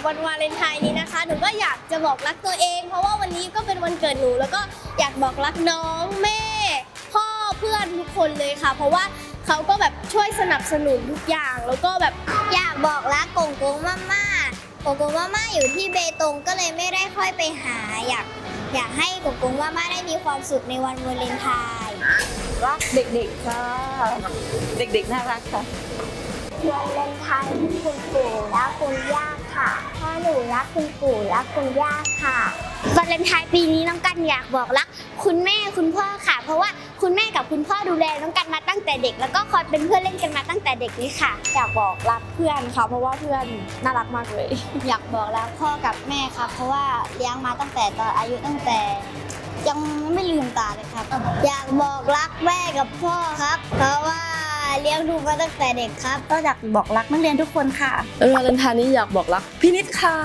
วันวาเลนไทน์นี้นะคะหนูก็อยากจะบอกรักตัวเองเพราะว่าวันนี้ก็เป็นวันเกิดหนูแล้วก็อยากบอกรักน้องแม่พ่อเพื่อนทุกคนเลยค่ะเพราะว่าเขาก็แบบช่วยสนับสนุนทุกอย่างแล้วก็แบบอยากบอกรักกงกงม่ากงกงม่าอยู่ที่เบตงก็เลยไม่ได้ค่อยไปหาอยากให้กงกงม่าได้มีความสุขในวันวาเลนไทน์รักเด็กๆค่ะเด็กๆน่ารักค่ะวันวาเลนไทน์ที่คุณปู่และคุณย่าค่ะพ่อหนูรักคุณปู่และคุณย่าค่ะวาเลนไทน์ปีนี้น้องกันอยากบอกรักคุณแม่คุณพ่อค่ะเพราะว่าคุณแม่กับคุณพ่อดูแลน้องกันมาตั้งแต่เด็กแล้วก็คอยเป็นเพื่อนเล่นกันมาตั้งแต่เด็กนี่ค่ะอยากบอกรักเพื่อนค่ะเพราะว่าเพื่อนน่ารักมากเลยอยากบอกรักพ่อกับแม่ครับเพราะว่าเลี้ยงมาตั้งแต่ตอนอายุตั้งแต่ยังไม่ลืมตาเลยครับอยากบอกรักแม่กับพ่อครับเพราะว่าเลี้ยงดูมาตั้งแต่เด็กครับก็อยากบอกรักนักเรียนทุกคนค่ะวาเลนไทน์นี้อยากบอกรักพี่นิดค่ะ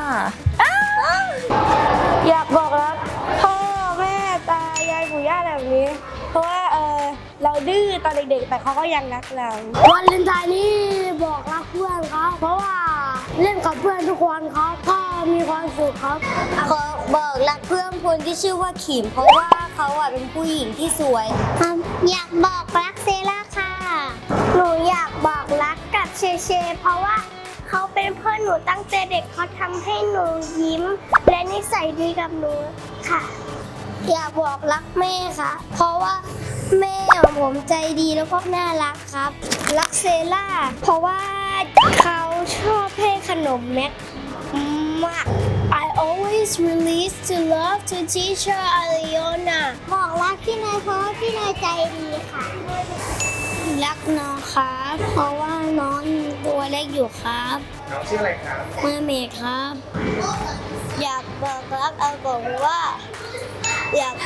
อยากบอกรักพ่อแม่ตายายปู่ย่าแบบนี้เพราะว่าเราดื้อตอนเด็กๆแต่เขาก็ยังรักเราวันเลนไทน์นี้บอกรักเพื่อนครับเพราะว่าเล่นกับเพื่อนทุกวันครับก็มีความสุขครับขอบอกรักเพื่อนคนที่ชื่อว่าขิมเพราะว่าเขาเป็นผู้หญิงที่สวยอยากบอกรักเซล่าค่ะหนูอยากบอกรักกับเชเชเพราะว่าเขาเป็นเพื่อนหนูตั้งแต่เด็กเขาทำให้หนูยิ้มและนิสัยดีกับหนูค่ะอยากบอกรักแม่ค่ะเพราะว่าแม่ของผมใจดีแล้วก็น่ารักครับรักเซล่าเพราะว่าเขาชอบให้ขนมแม็กมาก I always release to love to teacher Aliona บอกรักพี่นายเพราะว่าพี่นายใจดีค่ะรักน้องครับเพราะว่าน้องตัวเล็กอยู่ครับน้องชื่ออะไรครับเมอร์เมดครับอยากบอกรักอากงว่าอยาก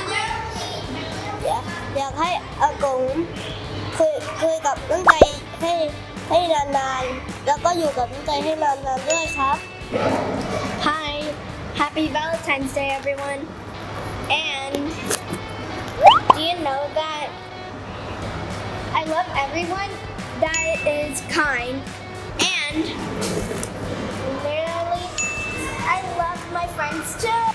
ให้อากงคุยกับน้องใจให้นานๆแล้วก็อยู่กับน้องใจให้นานๆด้วยครับ Hi Happy Valentine's Day everyone and do you know that I love everyone that is kind and literally I love my friends too